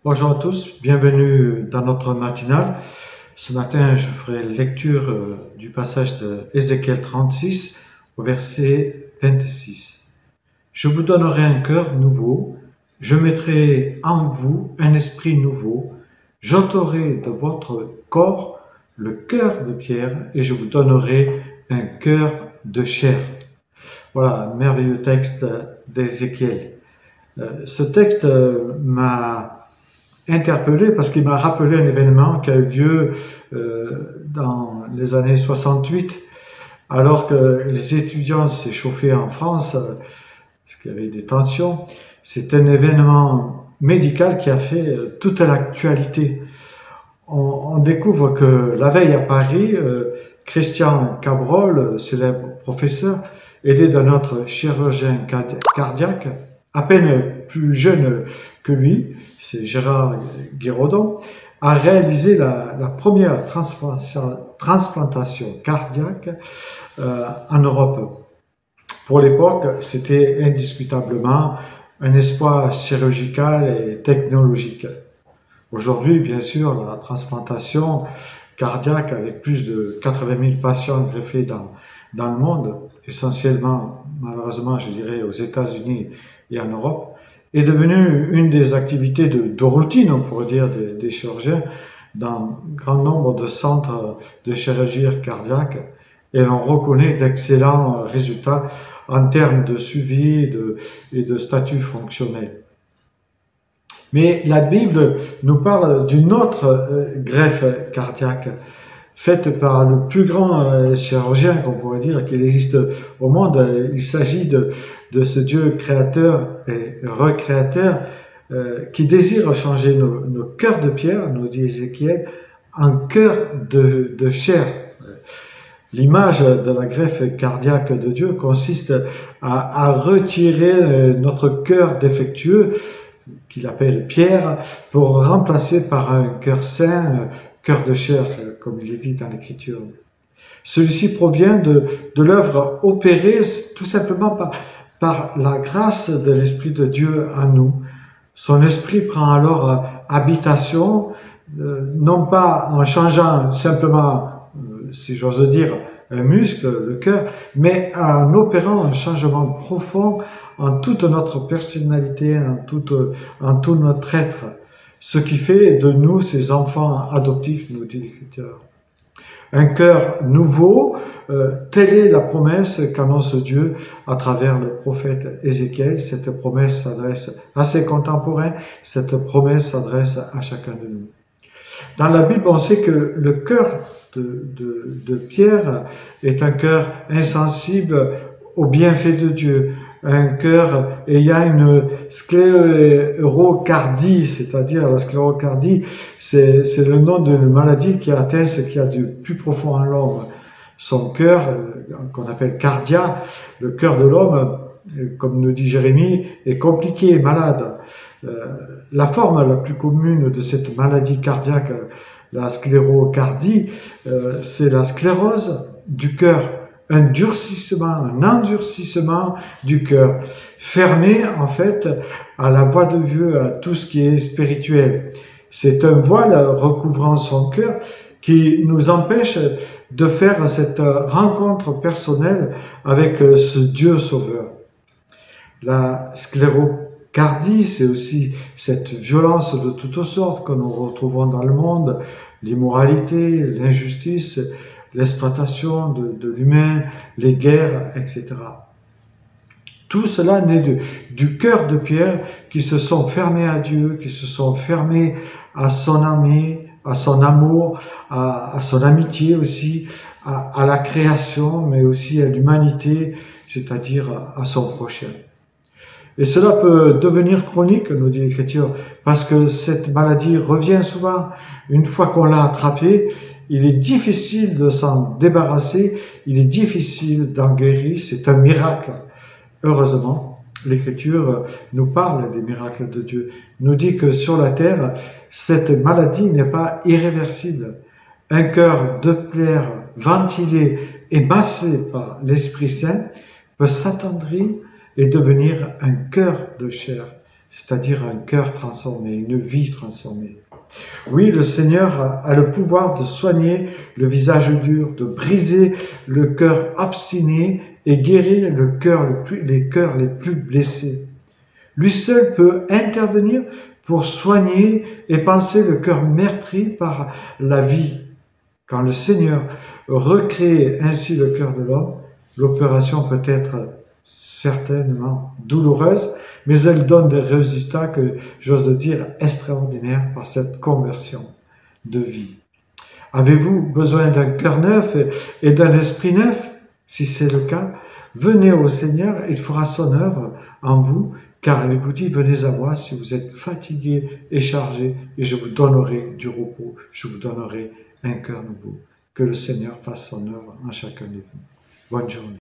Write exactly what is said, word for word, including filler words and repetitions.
Bonjour à tous, bienvenue dans notre matinale. Ce matin, je ferai lecture du passage de Ézéchiel trente-six au verset vingt-six. Je vous donnerai un cœur nouveau, je mettrai en vous un esprit nouveau, j'ôterai de votre corps le cœur de pierre et je vous donnerai un cœur de chair. Voilà, un merveilleux texte d'Ézéchiel. Ce texte m'a interpellé parce qu'il m'a rappelé un événement qui a eu lieu euh, dans les années soixante-huit, alors que les étudiants s'échauffaient en France, euh, parce qu'il y avait des tensions. C'est un événement médical qui a fait euh, toute l'actualité. On, on découvre que la veille à Paris, euh, Christian Cabrol, célèbre professeur, aidé d'un autre chirurgien cardiaque, à peine plus jeune que lui, c'est Gérard Guiraudon, a réalisé la, la première transplantation, transplantation cardiaque euh, en Europe. Pour l'époque, c'était indiscutablement un espoir chirurgical et technologique. Aujourd'hui, bien sûr, la transplantation cardiaque, avec plus de quatre-vingt mille patients greffés dans, dans le monde, essentiellement, malheureusement, je dirais, aux États-Unis et en Europe, est devenue une des activités de, de routine, on pourrait dire, des, des chirurgiens dans un grand nombre de centres de chirurgie cardiaque, et l'on reconnaît d'excellents résultats en termes de suivi et de, et de statut fonctionnel. Mais la Bible nous parle d'une autre euh, greffe cardiaque, faite par le plus grand euh, chirurgien qu'on pourrait dire qu'il existe au monde. Il s'agit de, de ce Dieu créateur et recréateur euh, qui désire changer nos, nos cœurs de pierre, nous dit Ézéchiel, en cœurs de, de chair. L'image de la greffe cardiaque de Dieu consiste à, à retirer notre cœur défectueux, qu'il appelle pierre, pour remplacer par un cœur saint, cœur de chair, comme il est dit dans l'Écriture. Celui-ci provient de, de l'œuvre opérée tout simplement par, par la grâce de l'Esprit de Dieu en nous. Son Esprit prend alors habitation, euh, non pas en changeant simplement, euh, si j'ose dire, un muscle, le cœur, mais en opérant un changement profond en toute notre personnalité, en, toute, en tout notre être. Ce qui fait de nous ses enfants adoptifs, nous dit l'Écriture. Un cœur nouveau, euh, telle est la promesse qu'annonce Dieu à travers le prophète Ézéchiel. Cette promesse s'adresse à ses contemporains, cette promesse s'adresse à chacun de nous. Dans la Bible, on sait que le cœur de, de, de Pierre est un cœur insensible aux bienfaits de Dieu, un cœur ayant une sclérocardie, c'est-à-dire la sclérocardie, c'est le nom d'une maladie qui atteint ce qu'il y a de plus profond en l'homme. Son cœur, qu'on appelle cardia, le cœur de l'homme, comme nous dit Jérémie, est compliqué, malade. La forme la plus commune de cette maladie cardiaque, la sclérocardie, c'est la sclérose du cœur. Un durcissement, un endurcissement du cœur, fermé en fait à la voix de Dieu, à tout ce qui est spirituel. C'est un voile recouvrant son cœur qui nous empêche de faire cette rencontre personnelle avec ce Dieu sauveur. La sclérocardie, c'est aussi cette violence de toutes sortes que nous retrouvons dans le monde, l'immoralité, l'injustice, l'exploitation de, de l'humain, les guerres, et cetera. Tout cela naît de, du cœur de Pierre qui se sont fermés à Dieu, qui se sont fermés à son ami, à son amour, à, à son amitié aussi, à, à la création, mais aussi à l'humanité, c'est-à-dire à, à son prochain. Et cela peut devenir chronique, nous dit l'Écriture, parce que cette maladie revient souvent. Une fois qu'on l'a attrapée, il est difficile de s'en débarrasser, il est difficile d'en guérir, c'est un miracle. Heureusement, l'Écriture nous parle des miracles de Dieu, nous dit que sur la terre, cette maladie n'est pas irréversible. Un cœur de pierre ventilé et massé par l'Esprit Saint peut s'attendrir et devenir un cœur de chair. c'est-à-dire un cœur transformé, une vie transformée. Oui, le Seigneur a le pouvoir de soigner le visage dur, de briser le cœur obstiné et guérir le cœur le plus, les cœurs les plus blessés. Lui seul peut intervenir pour soigner et panser le cœur meurtri par la vie. Quand le Seigneur recrée ainsi le cœur de l'homme, l'opération peut être certainement douloureuse, mais elle donne des résultats que j'ose dire extraordinaires par cette conversion de vie. Avez-vous besoin d'un cœur neuf et d'un esprit neuf? Si c'est le cas, venez au Seigneur, il fera son œuvre en vous, car il vous dit, venez à moi si vous êtes fatigués et chargés, et je vous donnerai du repos, je vous donnerai un cœur nouveau. Que le Seigneur fasse son œuvre en chacun de vous. Bonne journée.